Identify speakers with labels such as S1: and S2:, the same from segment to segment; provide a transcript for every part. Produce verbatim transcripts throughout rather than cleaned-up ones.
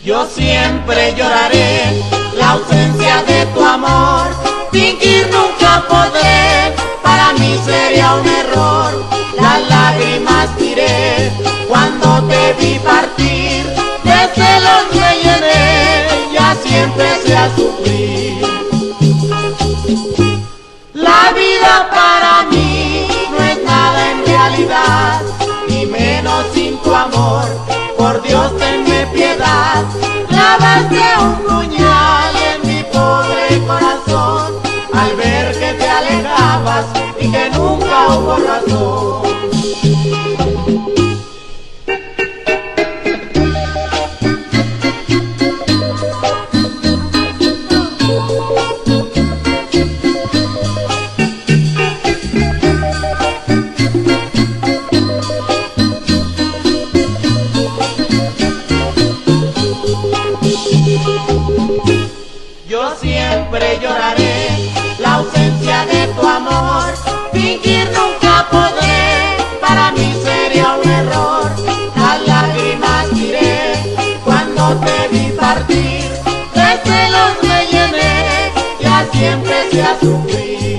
S1: Yo siempre lloraré la ausencia de tu amor, fingir nunca podré, para mí sería un error. Las lágrimas tiré cuando te vi partir, de celos me llené y así empecé a sufrir. La vida para mí no es nada en realidad, y menos sin tu amor. Por Dios tenme piedad, clavaste un puñal en mi pobre corazón, al ver que te alejabas y que nunca hubo razón. Yo siempre lloraré la ausencia de tu amor, fingir nunca podré, para mí sería un error. Las lágrimas tiré cuando te vi partir, de celos me llené y así empecé a sufrir.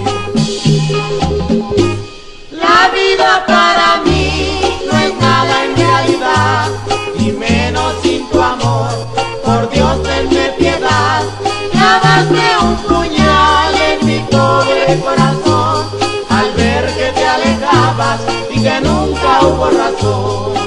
S1: La vida para mí no es nada en realidad, y menos sin tu amor. Por Dios tenme piedad, clavaste un puñal en mi pobre corazón, al ver que te alejabas y que nunca hubo razón.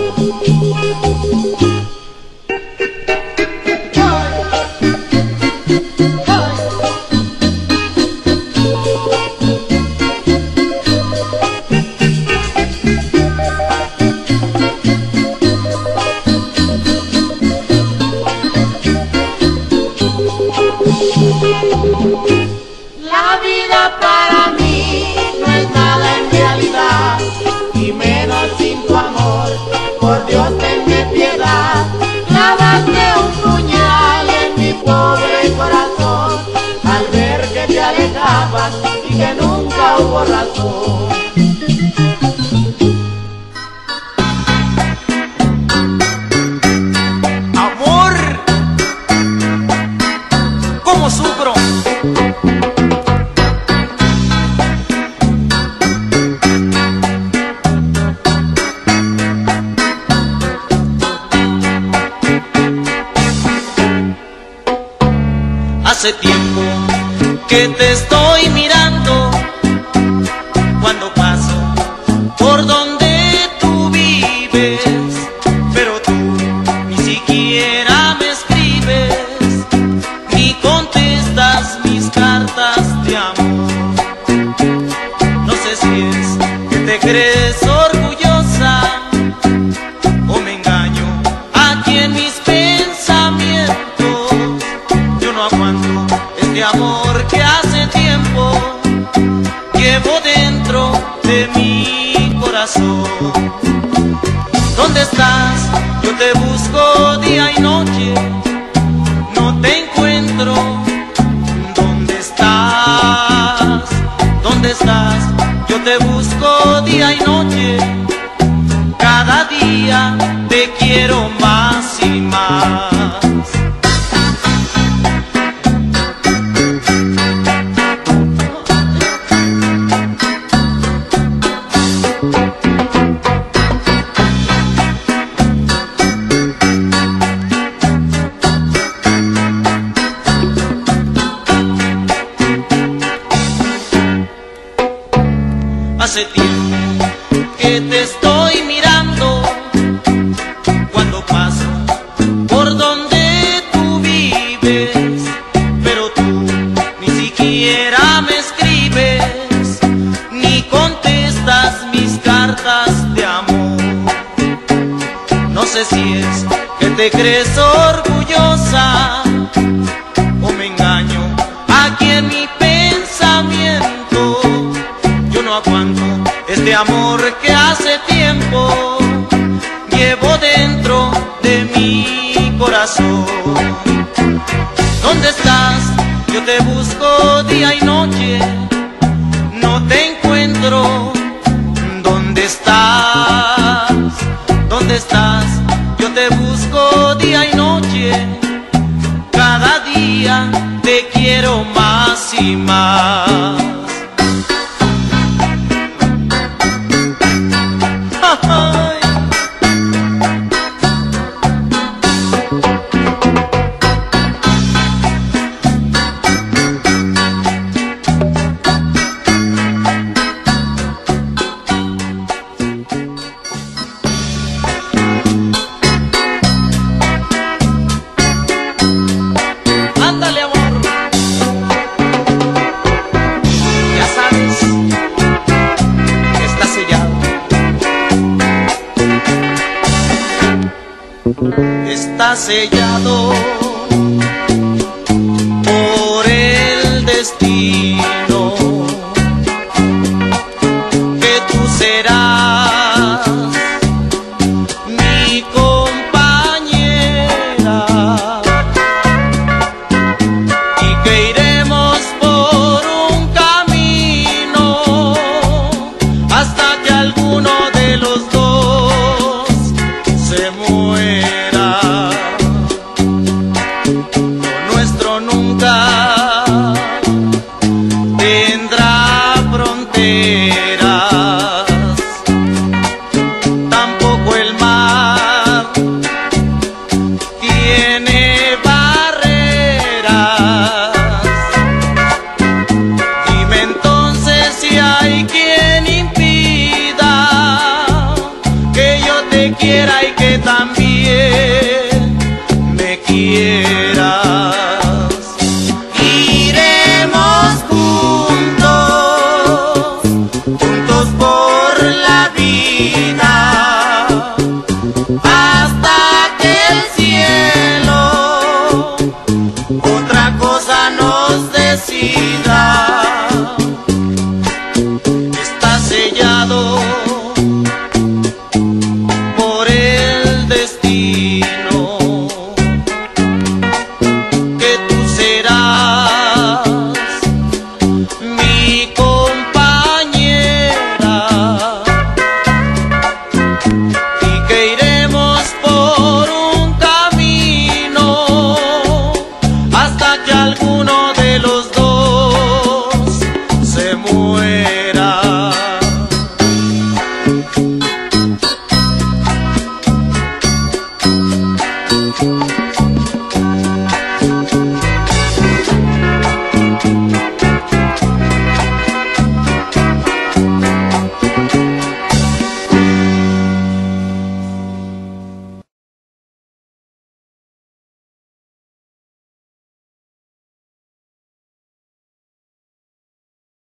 S1: La vida para mí no es nada en realidad, y menos sin tu amor. Por Dios tenme piedad, clavaste un puñal en mi pobre corazón, al ver que te alejabas y que nunca hubo razón.
S2: Amor, ¿cómo sufro? Hace tiempo que te estoy mirando, cuando paso por donde tú vives, pero tú ni siquiera me escribes, ni contestas mis cartas de amor. No sé si es que te crees orgullosa o me engaño aquí en mis pensamientos. Yo no aguanto este amor que hace tiempo llevo dentro de mi corazón. ¿Dónde estás? Yo te busco día y noche, no te encuentro. ¿Dónde estás? ¿Dónde estás? Yo te busco día y noche, cada día te quiero más y más. Hace tiempo que te estoy mirando, cuando paso por donde tú vives, pero tú ni siquiera me escribes, ni contestas mis cartas de amor. No sé si es que te crees orgullosa o me engaño aquí en mi pensamiento. Yo no aguanto este amor que hace tiempo llevo dentro de mi corazón. ¿Dónde estás? Yo te busco día y noche, no te encuentro. ¿Dónde estás? ¿Dónde estás? Yo te busco día y noche, lágrimas. Ay. Ándale, amor, ya sabes que está sellado. Está sellado por el destino, que tú serás mi compañera y que iremos por un camino hasta que alguno de los dos se muera. Lo nuestro nunca tendrá fronteras, tampoco el mar tiene barreras. Dime entonces si hay quien impida que yo te quiera y que también me quieras. Iremos juntos, juntos por la vida, hasta que el cielo otra cosa nos decida.